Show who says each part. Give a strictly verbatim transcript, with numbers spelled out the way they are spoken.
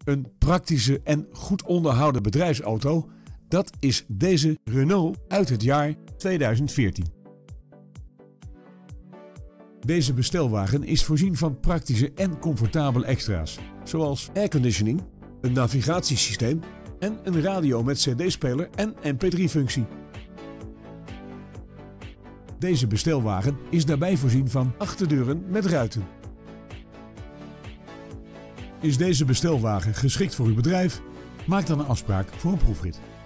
Speaker 1: een praktische en goed onderhouden bedrijfsauto? Dat is deze Renault uit het jaar tweeduizend veertien. Deze bestelwagen is voorzien van praktische en comfortabele extra's, zoals airconditioning, een navigatiesysteem en een radio met cd-speler en M P drie functie. Deze bestelwagen is daarbij voorzien van achterdeuren met ruiten. Is deze bestelwagen geschikt voor uw bedrijf? Maak dan een afspraak voor een proefrit.